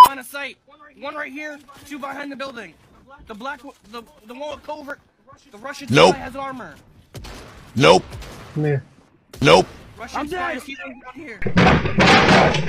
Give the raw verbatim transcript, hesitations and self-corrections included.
line of sight. One right here, two behind the building. The black, the the one with covert. The Russian nope. spy has armor. Nope. Come here. Nope. Russian spy is down here.